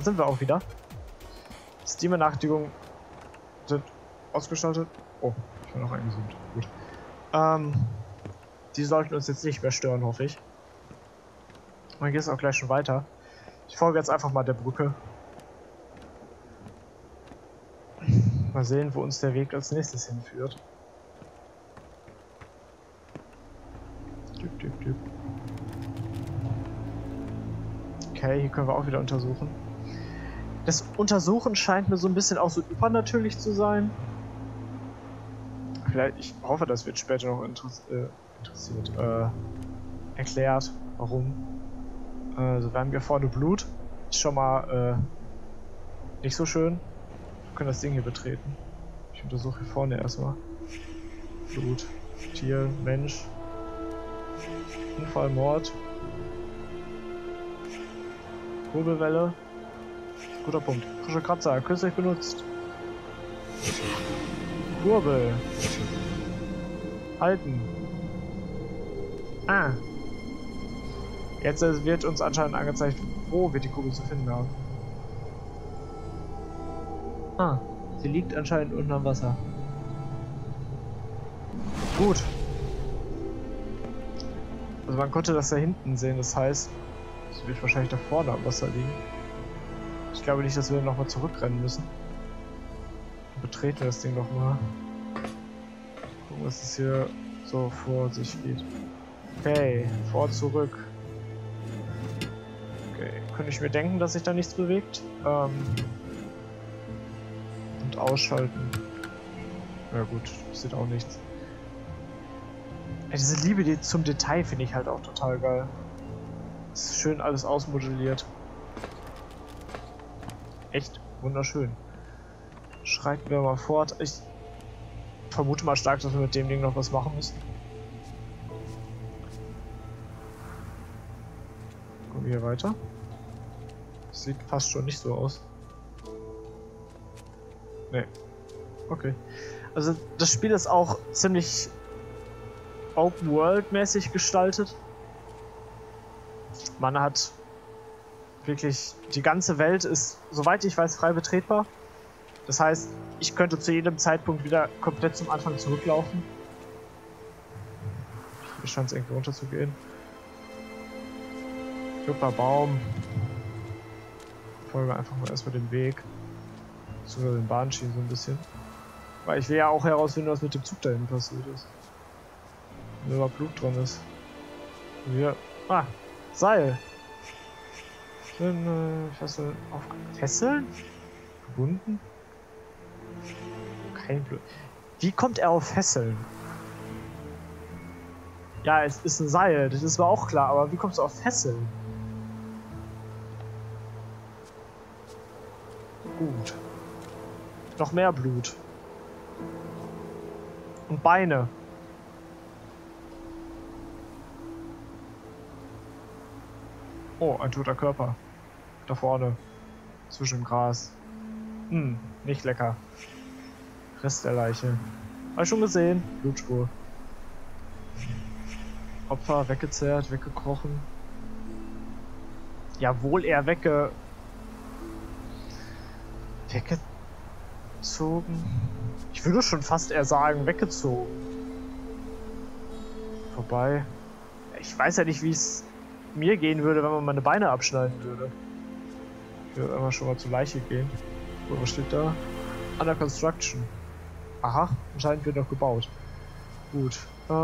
sind wir auch wieder. Steam-Benachrichtigungen sind ausgeschaltet. Oh, ich bin noch eingezoomt. Gut. Die sollten uns jetzt nicht mehr stören, hoffe ich. Und dann geht es auch gleich schon weiter. Ich folge jetzt einfach mal der Brücke. Mal sehen, wo uns der Weg als nächstes hinführt. Okay, hier können wir auch wieder untersuchen. Das Untersuchen scheint mir so ein bisschen auch so übernatürlich zu sein. Vielleicht, ich hoffe, das wird später noch erklärt, warum. Also wir haben hier vorne Blut. Ist schon mal nicht so schön. Wir können das Ding hier betreten. Ich untersuche hier vorne erstmal. Blut, Tier, Mensch. Unfall, Mord. Kurbelwelle. Guter Punkt. Frische Kratzer, künstlich benutzt. Kurbel. Halten. Ah. Jetzt wird uns anscheinend angezeigt, wo wir die Kugel zu finden haben. Ah. Sie liegt anscheinend unter dem Wasser. Gut. Also man konnte das da hinten sehen, das heißt, sie wird wahrscheinlich da vorne am Wasser liegen. Ich glaube nicht, dass wir nochmal zurückrennen müssen. Betreten wir das Ding nochmal. Gucken, was es hier so vor sich geht. Okay, vor, zurück. Okay, könnte ich mir denken, dass sich da nichts bewegt. Und ausschalten. Ja gut, passiert auch nichts. Ja, diese Liebe zum Detail finde ich halt auch total geil. Es ist schön alles ausmodelliert. Echt wunderschön. Schreiten wir mal fort. Ich vermute mal stark, dass wir mit dem Ding noch was machen müssen. Gucken wir hier weiter. Das sieht fast schon nicht so aus. Nee. Okay. Also das Spiel ist auch ziemlich Open-World-mäßig gestaltet. Man hat wirklich, die ganze Welt ist, soweit ich weiß, frei betretbar. Das heißt, ich könnte zu jedem Zeitpunkt wieder komplett zum Anfang zurücklaufen. Hier scheint es irgendwie runter zu gehen. Super Baum. Folge einfach mal erstmal den Weg. Zu den Bahnschienen so ein bisschen. Weil ich will ja auch herausfinden, was mit dem Zug da hinten passiert ist. Wenn da Blut dran ist. Hier. Ah! Seil! Fesseln auf. Fesseln? Gebunden? Kein Blut. Wie kommt er auf Fesseln? Ja, es ist ein Seil, das ist mir auch klar, aber wie kommst du auf Fesseln? Gut. Noch mehr Blut. Und Beine. Oh, ein toter Körper. Da vorne. Zwischen dem Gras. Hm, nicht lecker. Rest der Leiche. Hab ich schon gesehen. Blutspur. Opfer weggezerrt, weggekrochen. Jawohl, er weggezogen. Ich würde schon fast eher sagen, weggezogen. Vorbei. Ich weiß ja nicht, wie es mir gehen würde, wenn man meine Beine abschneiden würde. Ich würde einmal schon mal zur Leiche gehen. So, was steht da? Under Construction. Aha, anscheinend wird noch gebaut. Gut.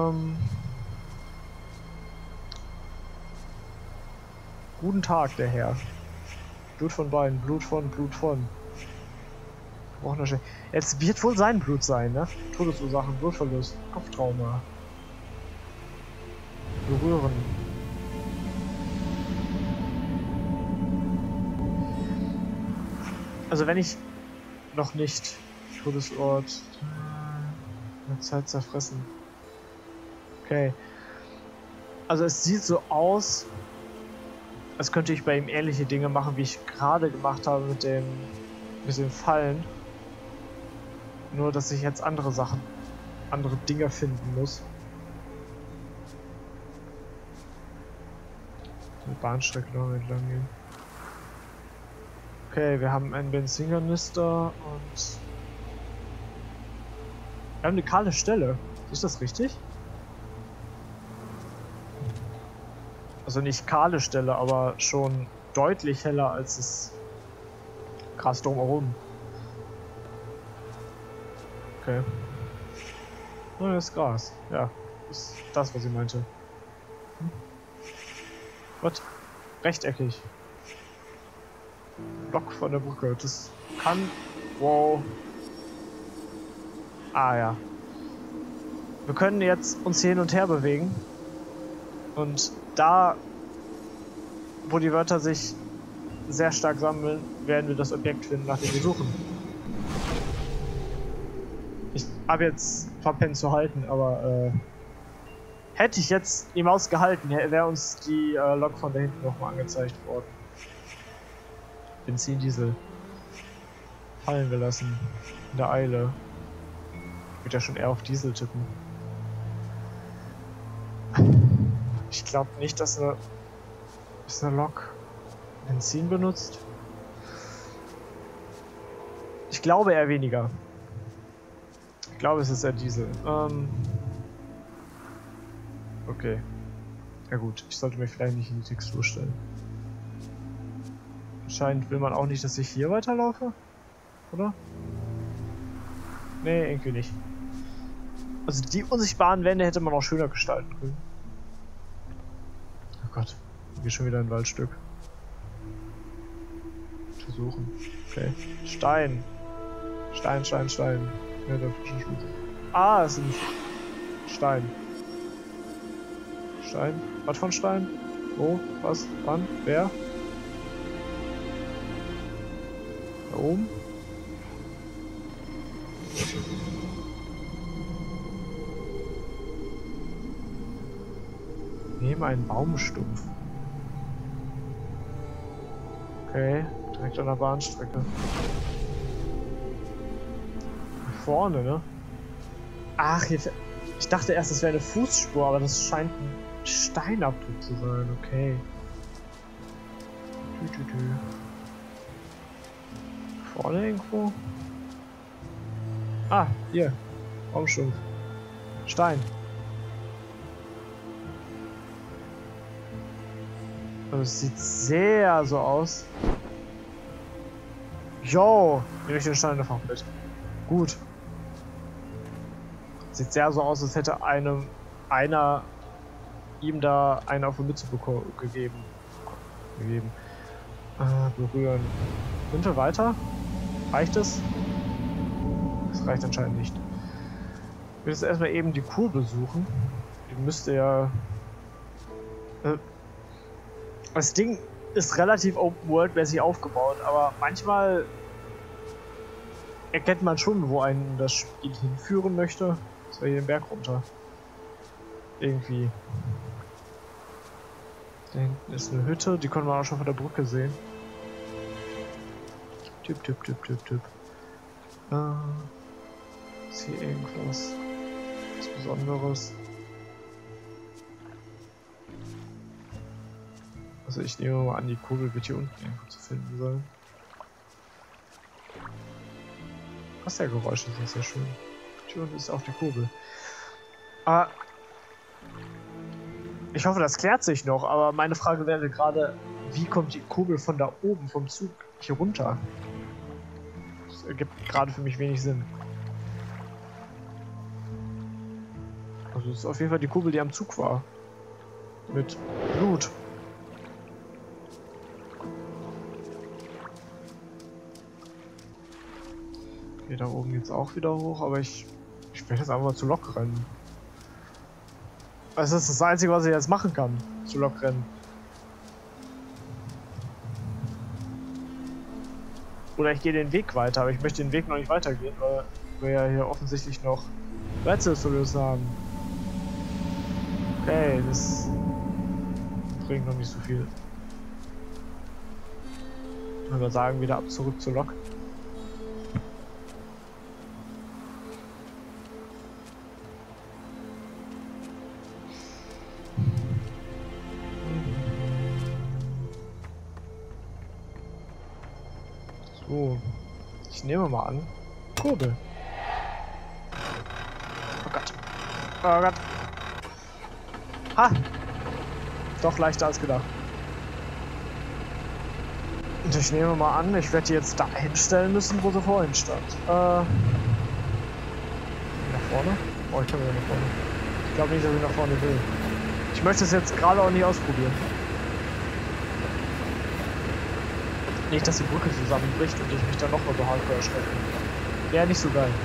Guten Tag, der Herr. Blut von Beinen, Blut von. Jetzt wird wohl sein Blut sein, ne? Todesursachen, Blutverlust, Kopftrauma. Berühren. Also wenn ich noch nicht Todesort Zeit zerfressen. Okay. Also es sieht so aus, als könnte ich bei ihm ähnliche Dinge machen, wie ich gerade gemacht habe mit dem Fallen. Nur dass ich jetzt andere Dinge finden muss. Die Bahnstrecke noch entlang gehen. Okay, wir haben einen Benzinkanister und wir haben eine kahle Stelle. Ist das richtig? Also nicht kahle Stelle, aber schon deutlich heller als das Gras drumherum. Okay. Neues Gras. Ja, ist das, was ich meinte. Was? Rechteckig. Block von der Brücke. Das kann... Wow. Ah ja. Wir können jetzt uns hin und her bewegen. Und da, wo die Wörter sich sehr stark sammeln, werden wir das Objekt finden, nach dem wir suchen. Ich habe jetzt verpennt zu halten, aber hätte ich jetzt die Maus gehalten, wäre uns die Lok von da hinten nochmal angezeigt worden. Benzin, Diesel. Fallen gelassen. In der Eile. Ich würde ja schon eher auf Diesel tippen. Ich glaube nicht, dass eine Lok Benzin benutzt. Ich glaube eher weniger. Ich glaube, es ist eher Diesel. Okay. Ja gut, ich sollte mir vielleicht nicht in die Textur stellen. Anscheinend will man auch nicht, dass ich hier weiterlaufe. Oder? Nee, irgendwie nicht. Also die unsichtbaren Wände hätte man auch schöner gestalten können. Oh Gott, hier schon wieder ein Waldstück. Versuchen. Okay. Stein. Stein, Stein, Stein. Ja, der frische Schuh. Ah, es ist ein Stein. Stein? Was von Stein? Wo? Was? Wann? Wer? Da oben? Neben einen Baumstumpf. Okay, direkt an der Bahnstrecke. Hier vorne, ne? Ach, hier... Ich dachte erst, es wäre eine Fußspur, aber das scheint ein Steinabdruck zu sein. Okay. Vorne irgendwo? Ah, hier. Baumstumpf. Stein. Also es sieht sehr so aus. Jo, nehme ich den Stein einfach mit. Gut. Sieht sehr so aus, als hätte einer ihm da einen auf die Mütze gegeben. Berühren. Sind wir weiter? Reicht es? Das reicht anscheinend nicht. Ich will jetzt erstmal eben die Kurbel suchen. Die müsste ja... Das Ding ist relativ Open-World-mäßig aufgebaut, aber manchmal erkennt man schon, wo einen das Spiel hinführen möchte. Das war hier den Berg runter. Irgendwie. Da hinten ist eine Hütte, die können wir auch schon von der Brücke sehen. Tipp. Ist hier irgendwas Besonderes? Also ich nehme mal an, die Kurbel wird hier unten irgendwo zu finden sein. Was der Geräusch ist ja schön. Hier unten ist auch die Kurbel. Aber ich hoffe, das klärt sich noch, aber meine Frage wäre gerade, wie kommt die Kurbel von da oben vom Zug hier runter? Das ergibt gerade für mich wenig Sinn. Also das ist auf jeden Fall die Kurbel, die am Zug war. Mit Blut. Okay, da oben geht's auch wieder hoch, aber ich werde jetzt einfach mal zu Lok rennen. Also das ist das Einzige, was ich jetzt machen kann. Zu Lok rennen. Oder ich gehe den Weg weiter, aber ich möchte den Weg noch nicht weitergehen, weil wir ja hier offensichtlich noch Rätsel zu lösen haben. Okay, das bringt noch nicht so viel. Ich würde mal sagen, wieder ab zurück zur Lok. Ich nehme mal an. Kurbel. Oh Gott. Oh Gott. Ha! Doch leichter als gedacht. Und ich nehme mal an, ich werde die jetzt da hinstellen müssen, wo sie vorhin stand. Nach vorne? Oh, ich kann wieder nach vorne. Ich glaube nicht, dass ich nach vorne will. Ich möchte es jetzt gerade auch nicht ausprobieren. Nicht, dass die Brücke zusammenbricht und ich mich dann nochmal so hardcore erschrecke. Wäre nicht so geil.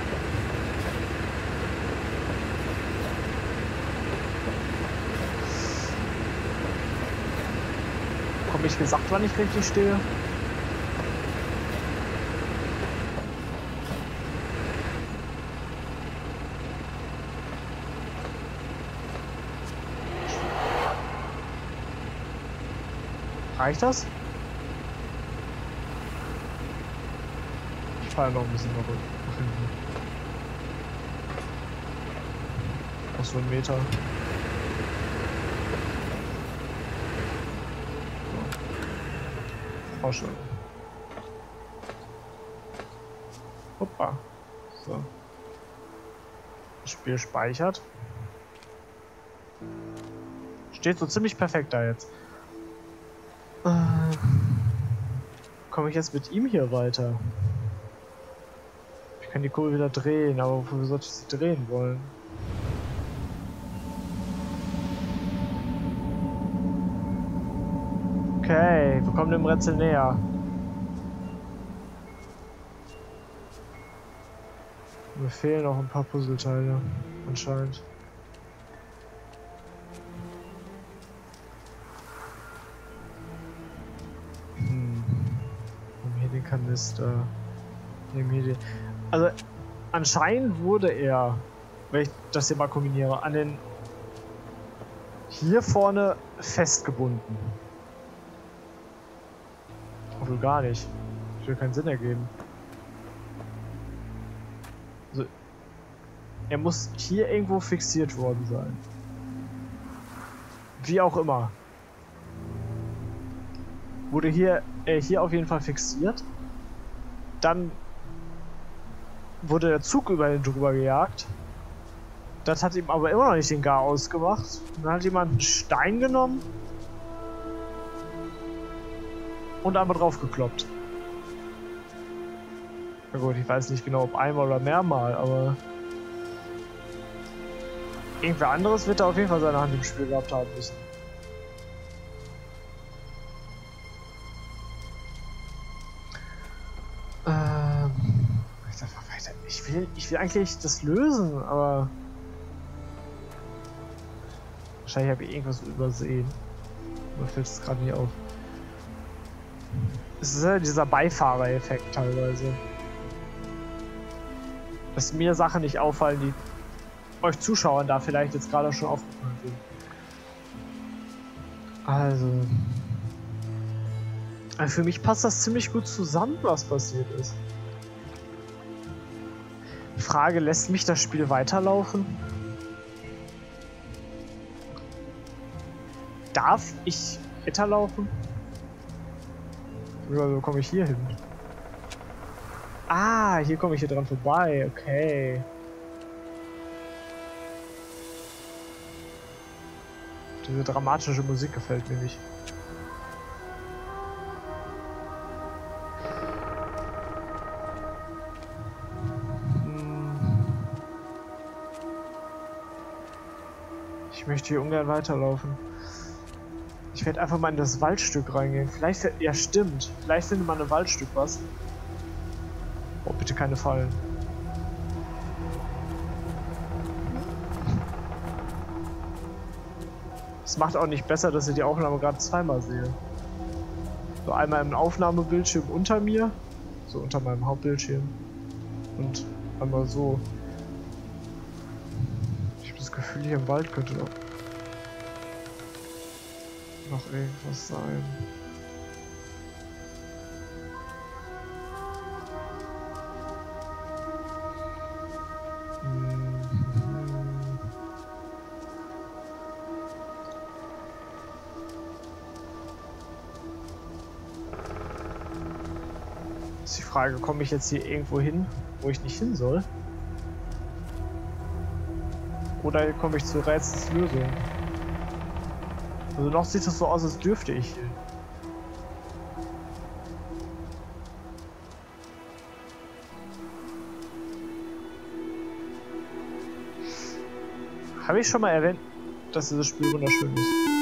Habe ich gesagt, wann ich richtig stehe? Reicht das? Ich fahre noch ein bisschen nach hinten. Auch so 1 Meter. So. Auch schon. Hoppa. So. Das Spiel speichert. Steht so ziemlich perfekt da jetzt. Komme ich jetzt mit ihm hier weiter? Ich kann die Kurve wieder drehen, aber wofür sollte ich sie drehen wollen? Okay, wir kommen dem Rätsel näher. Mir fehlen noch ein paar Puzzleteile, anscheinend. Kanister. Also anscheinend wurde er, wenn ich das hier mal kombiniere, an den hier vorne festgebunden. Obwohl gar nicht. Das würde keinen Sinn ergeben. Also er muss hier irgendwo fixiert worden sein. Wie auch immer. Wurde hier auf jeden Fall fixiert. Dann wurde der Zug über ihn drüber gejagt. Das hat ihm aber immer noch nicht den Gar ausgemacht. Dann hat jemand einen Stein genommen und einmal drauf gekloppt. Na gut, ich weiß nicht genau, ob einmal oder mehrmal, aber irgendwer anderes wird da auf jeden Fall seine Hand im Spiel gehabt haben müssen. Ich will eigentlich das lösen, aber wahrscheinlich habe ich irgendwas übersehen. Mir fällt es gerade nicht auf. Es ist ja dieser Beifahrereffekt teilweise. Dass mir Sachen nicht auffallen, die euch Zuschauern da vielleicht jetzt gerade schon aufgefallen sind. Also für mich passt das ziemlich gut zusammen, was passiert ist. Frage, lässt mich das Spiel weiterlaufen? Darf ich weiterlaufen? Oder komme ich hier hin? Ah, hier komme ich hier dran vorbei, okay. Diese dramatische Musik gefällt mir nicht. Ich möchte hier ungern weiterlaufen. Ich werde einfach mal in das Waldstück reingehen. Vielleicht, ja stimmt. Vielleicht findet man im Waldstück was. Oh, bitte keine Fallen. Es macht auch nicht besser, dass ich die Aufnahme gerade zweimal sehe. So einmal im Aufnahmebildschirm unter mir, so unter meinem Hauptbildschirm. Und einmal so. Ich habe das Gefühl, hier im Wald könnte noch irgendwas sein. Ist die Frage, komme ich jetzt hier irgendwo hin, wo ich nicht hin soll? Oder komme ich zur Rätselslösung? Also noch sieht es so aus, als dürfte ich hier. Habe ich schon mal erwähnt, dass dieses Spiel wunderschön ist?